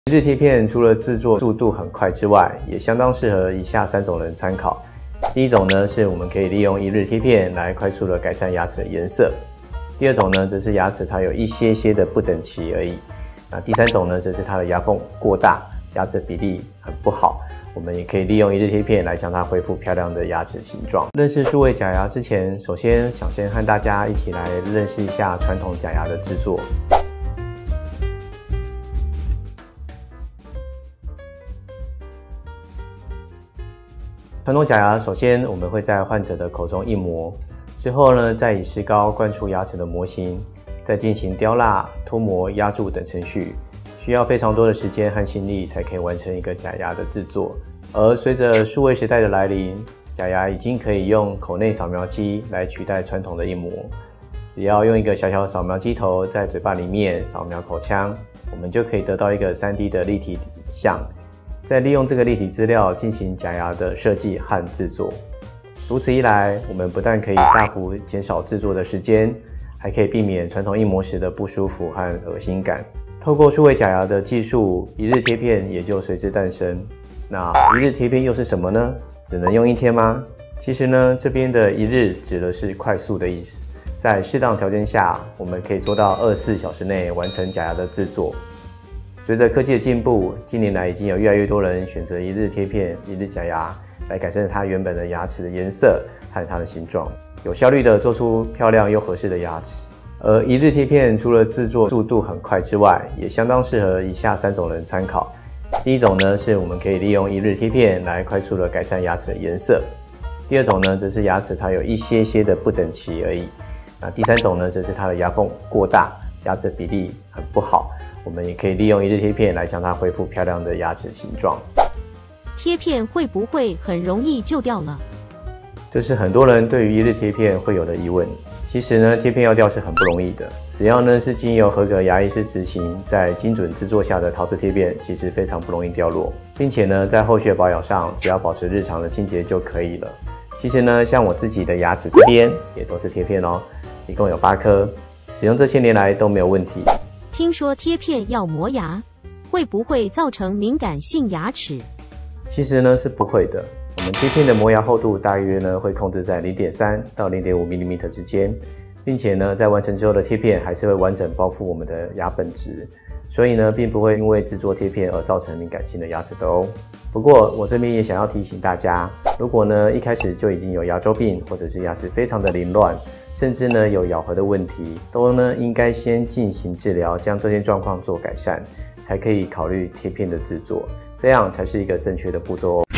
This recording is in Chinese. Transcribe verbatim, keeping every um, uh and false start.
一日贴片除了制作速度很快之外，也相当适合以下三种人参考。第一种呢，是我们可以利用一日贴片来快速的改善牙齿的颜色；第二种呢，则是牙齿它有一些些的不整齐而已；那第三种呢，则是它的牙缝过大，牙齿比例很不好。我们也可以利用一日贴片来将它恢复漂亮的牙齿形状。认识数位假牙之前，首先想先和大家一起来认识一下传统假牙的制作。传统假牙首先我们会在患者的口中印模，之后呢，再以石膏灌出牙齿的模型，再进行雕蜡、脱模、压铸等程序，需要非常多的时间和心力才可以完成一个假牙的制作。而随着数位时代的来临，假牙已经可以用口内扫描机来取代传统的印模，只要用一个小小的扫描机头在嘴巴里面扫描口腔，我们就可以得到一个 三 D 的立体像。再利用这个立体资料进行假牙的设计和制作，如此一来，我们不但可以大幅减少制作的时间，还可以避免传统印模时的不舒服和恶心感。透过数位假牙的技术，一日贴片也就随之诞生。那一日贴片又是什么呢？只能用一天吗？其实呢，这边的一日指的是快速的意思，在适当条件下，我们可以做到二十四小时内完成假牙的制作。随着科技的进步，近年来已经有越来越多人选择一日贴片、一日假牙来改善它原本的牙齿的颜色和它的形状，有效率的做出漂亮又合适的牙齿。而一日贴片除了制作速度很快之外，也相当适合以下三种人参考。第一种呢，是我们可以利用一日贴片来快速的改善牙齿的颜色；第二种呢，则是牙齿它有一些些的不整齐而已；那第三种呢，则是它的牙缝过大，牙齿比例很不好。我们也可以利用一日贴片来将它恢复漂亮的牙齿形状。 贴片会不会很容易就掉了？ 这是很多人对于一日贴片会有的疑问。其实呢，贴片要掉是很不容易的，只要呢是经由合格牙医师执行，在精准制作下的陶瓷贴片，其实非常不容易掉落，并且呢，在后续的保养上，只要保持日常的清洁就可以了。其实呢，像我自己的牙齿这边也都是贴片哦，一共有八颗，使用这些年来都没有问题。 听说贴片要磨牙，会不会造成敏感性牙齿？ 其实呢是不会的，我们贴片的磨牙厚度大约呢会控制在 零点三到零点五毫米之间，并且呢在完成之后的贴片还是会完整包覆我们的牙本质，所以呢并不会因为制作贴片而造成敏感性的牙齿的哦。不过我这边也想要提醒大家，如果呢一开始就已经有牙周病，或者是牙齿非常的凌乱，甚至呢有咬合的问题，都呢应该先进行治疗，将这些状况做改善，才可以考虑贴片的制作，这样才是一个正确的步骤哦。